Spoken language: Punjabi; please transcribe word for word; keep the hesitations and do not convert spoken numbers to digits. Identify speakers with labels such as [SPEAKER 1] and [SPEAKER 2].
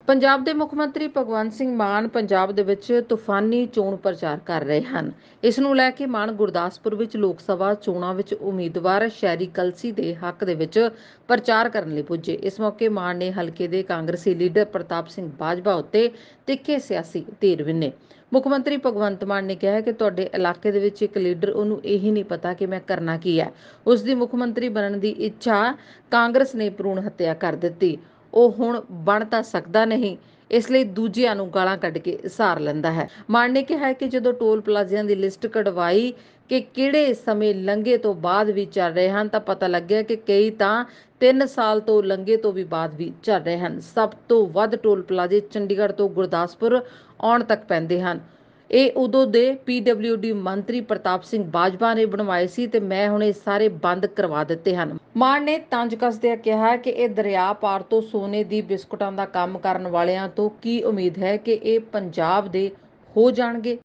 [SPEAKER 1] ਪੰਜਾਬ ਦੇ ਮੁੱਖ ਮੰਤਰੀ ਭਗਵੰਤ ਸਿੰਘ ਮਾਨ ਪੰਜਾਬ ਦੇ ਵਿੱਚ ਤੂਫਾਨੀ ਚੋਣ ਪ੍ਰਚਾਰ ਕਰ ਰਹੇ ਹਨ। ਇਸ ਨੂੰ ਲੈ ਕੇ ਮਾਨ ਗੁਰਦਾਸਪੁਰ ਵਿੱਚ ਲੋਕ ਸਭਾ ਚੋਣਾਂ ਵਿੱਚ ਉਮੀਦਵਾਰ ਸ਼ਹਿਰੀ ਕਲਸੀ ਦੇ ਹੱਕ ਦੇ ਵਿੱਚ ਪ੍ਰਚਾਰ ਕਰਨ ਲਈ ਪੁੱਜੇ। ਇਸ ਮੌਕੇ ਮਾਨ ਨੇ ਹਲਕੇ ਦੇ ਕਾਂਗਰਸੀ ਲੀਡਰ ਪ੍ਰਤਾਪ ਸਿੰਘ ਬਾਜਵਾ ਉੱਤੇ ਤਿੱਖੇ ਸਿਆਸੀ ਤੀਰ ਵਿੰਨੇ। ਮੁੱਖ ਮੰਤਰੀ ਭਗਵੰਤ ਮਾਨ ਨੇ ਕਿਹਾ ਕਿ ਤੁਹਾਡੇ ਇਲਾਕੇ ਦੇ ਵਿੱਚ ਇੱਕ ਲੀਡਰ ਉਹਨੂੰ ਇਹੀ ਨਹੀਂ ਪਤਾ ਕਿ ਮੈਂ ਕਰਨਾ ਕੀ ਹੈ। ਉਸ ਦੀ ਮੁੱਖ ਮੰਤਰੀ ਬਣਨ ਦੀ ਇੱਛਾ ਕਾਂਗਰਸ ਨੇ ਭਰੂਣ ਹੱਤਿਆ ਕਰ ਦਿੱਤੀ। ਉਹ ਹੁਣ ਬਣ ਤਾਂ ਸਕਦਾ ਨਹੀਂ, ਇਸ ਲਈ ਦੂਜਿਆਂ ਨੂੰ ਗਾਲਾਂ ਕੱਢ ਕੇ ਸਹਾਰ ਲੈਂਦਾ ਹੈ। ਮਾਨ ਨੇ ਕਿਹਾ ਕਿ ਜਦੋਂ ਟੋਲ ਪਲਾਜ਼ਿਆਂ ਦੀ ਲਿਸਟ ਕਢਵਾਈ ਕਿ ਕਿਹੜੇ ਸਮੇਂ ਲੰਘੇ ਤੋਂ ਬਾਅਦ ਵੀ ਚੱਲ ਰਹੇ ਹਨ ਤਾਂ ਪਤਾ ਲੱਗਿਆ ਕਿ ਕਈ ਤਾਂ ਤਿੰਨ ਸਾਲ ਤੋਂ ਲੰਘੇ ਤੋਂ ਵੀ ਬਾਅਦ ਵੀ ਚੱਲ ਰਹੇ ਹਨ। ਸਭ ਤੋਂ ਵੱਧ ਟੋਲ ਪਲਾਜ਼ੇ ਚੰਡੀਗੜ੍ਹ ਤੋਂ ਗੁਰਦਾਸਪੁਰ ਆਉਣ ਤੱਕ ਪੈਂਦੇ ਹਨ। ਇਹ ਉਦੋਂ ਦੇ ਪੀ ਡਬਲਿਊ ਡੀ ਮੰਤਰੀ ਪ੍ਰਤਾਪ ਸਿੰਘ ਬਾਜਵਾ ਨੇ ਬਣਵਾਏ ਸੀ ਤੇ ਮੈਂ ਹੁਣ ਇਹ ਸਾਰੇ ਬੰਦ ਕਰਵਾ ਦਿੱਤੇ ਹਨ। ਮਾਨ ਨੇ ਤੰਜ ਕੱਸਦਿਆਂ ਕਿਹਾ ਕਿ ਇਹ ਦਰਿਆ ਪਾਰ ਤੋਂ ਸੋਨੇ ਦੀ ਬਿਸਕੁਟਾਂ ਦਾ ਕੰਮ ਕਰਨ ਵਾਲਿਆਂ ਤੋਂ ਕੀ ਉਮੀਦ ਹੈ ਕਿ ਇਹ ਪੰਜਾਬ ਦੇ ਹੋ ਜਾਣਗੇ।